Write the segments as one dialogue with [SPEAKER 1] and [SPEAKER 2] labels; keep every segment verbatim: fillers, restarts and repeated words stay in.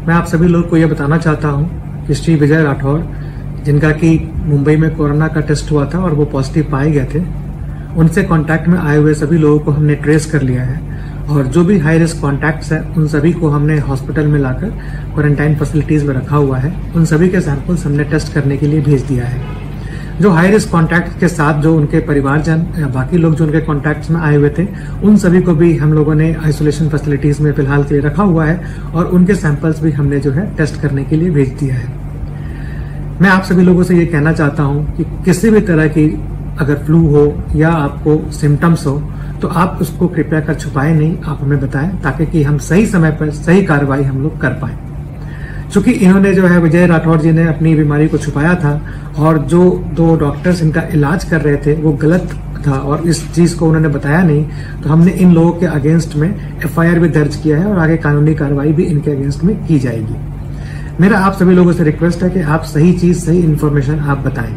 [SPEAKER 1] मैं आप सभी लोग को यह बताना चाहता हूं कि श्री विजय राठौड़, जिनका कि मुंबई में कोरोना का टेस्ट हुआ था और वो पॉजिटिव पाए गए थे, उनसे कांटेक्ट में आए हुए सभी लोगों को हमने ट्रेस कर लिया है और जो भी हाई रिस्क कॉन्टैक्ट्स हैं उन सभी को हमने हॉस्पिटल में लाकर क्वारंटाइन फैसिलिटीज में रखा हुआ है। उन सभी के सैंपल्स हमने टेस्ट करने के लिए भेज दिया है। जो हाई रिस्क कॉन्टैक्ट के साथ जो उनके परिवारजन या बाकी लोग जो उनके कॉन्टैक्ट्स में आए हुए थे, उन सभी को भी हम लोगों ने आइसोलेशन फैसिलिटीज में फिलहाल के लिए रखा हुआ है और उनके सैंपल्स भी हमने जो है टेस्ट करने के लिए भेज दिया है। मैं आप सभी लोगों से ये कहना चाहता हूं कि किसी भी तरह की अगर फ्लू हो या आपको सिम्टम्स हो तो आप उसको कृपया कर छुपाएं नहीं, आप हमें बताएं ताकि कि हम सही समय पर सही कार्रवाई हम लोग कर पाए। चूंकि इन्होंने जो है विजय राठौड़ जी ने अपनी बीमारी को छुपाया था और जो दो डॉक्टर्स इनका इलाज कर रहे थे वो गलत था और इस चीज को उन्होंने बताया नहीं, तो हमने इन लोगों के अगेंस्ट में एफ आई आर भी दर्ज किया है और आगे कानूनी कार्रवाई भी इनके अगेंस्ट में की जाएगी। मेरा आप सभी लोगों से रिक्वेस्ट है कि आप सही चीज सही इन्फॉर्मेशन आप बताएं।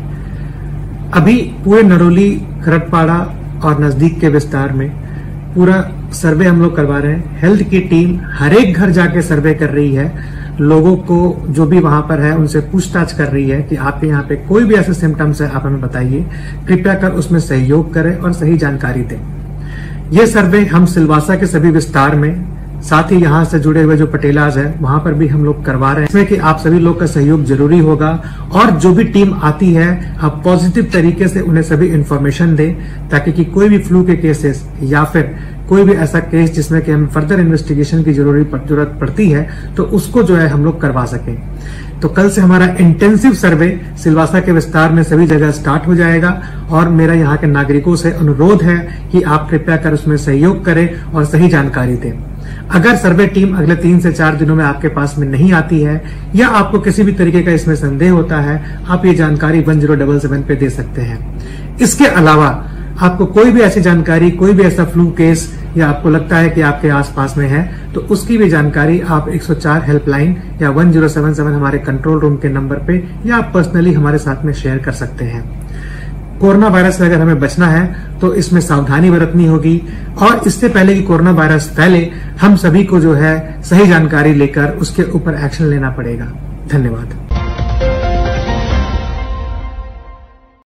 [SPEAKER 1] अभी पूरे नरोली, खरटपाड़ा और नजदीक के विस्तार में पूरा सर्वे हम लोग करवा रहे हैं। हेल्थ की टीम हर एक घर जाके सर्वे कर रही है, लोगों को जो भी वहां पर है उनसे पूछताछ कर रही है कि आपके यहाँ पे कोई भी ऐसे सिम्टम्स है आप हमें बताइए, कृपया कर उसमें सहयोग करें और सही जानकारी दें। ये सर्वे हम सिलवासा के सभी विस्तार में, साथ ही यहाँ से जुड़े हुए जो पटेलाज है वहां पर भी हम लोग करवा रहे हैं। इसमें कि आप सभी लोग का सहयोग जरूरी होगा और जो भी टीम आती है आप पॉजिटिव तरीके से उन्हें सभी इंफॉर्मेशन दें ताकि कि कोई भी फ्लू के केसेस या फिर कोई भी ऐसा केस जिसमें कि हम फर्दर इन्वेस्टिगेशन की जरूरत पड़ती है तो उसको जो है हम लोग करवा सकें। तो कल से हमारा इंटेंसिव सर्वे सिलवासा के विस्तार में सभी जगह स्टार्ट हो जाएगा और मेरा यहाँ के नागरिकों से अनुरोध है कि आप कृपया कर उसमें सहयोग करें और सही जानकारी दें। अगर सर्वे टीम अगले तीन से चार दिनों में आपके पास में नहीं आती है या आपको किसी भी तरीके का इसमें संदेह होता है, आप ये जानकारी वन जीरो सेवन सेवन पे दे सकते हैं। इसके अलावा आपको कोई भी ऐसी जानकारी, कोई भी ऐसा फ्लू केस या आपको लगता है कि आपके आसपास में है तो उसकी भी जानकारी आप एक सौ चार हेल्पलाइन या वन जीरो सेवन सेवन हमारे कंट्रोल रूम के नंबर पे या आप पर्सनली हमारे साथ में शेयर कर सकते हैं। कोरोना वायरस से अगर हमें बचना है तो इसमें सावधानी बरतनी होगी और इससे पहले कि कोरोना वायरस फैले हम सभी को जो है सही जानकारी लेकर उसके ऊपर एक्शन लेना पड़ेगा। धन्यवाद।